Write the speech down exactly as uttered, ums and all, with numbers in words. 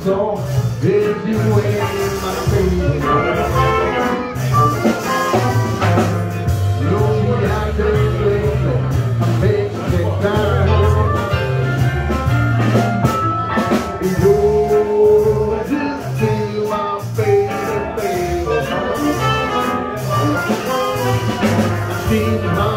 So if you ain't my baby, know me I can play, I make it down. You just be my baby, baby. I see my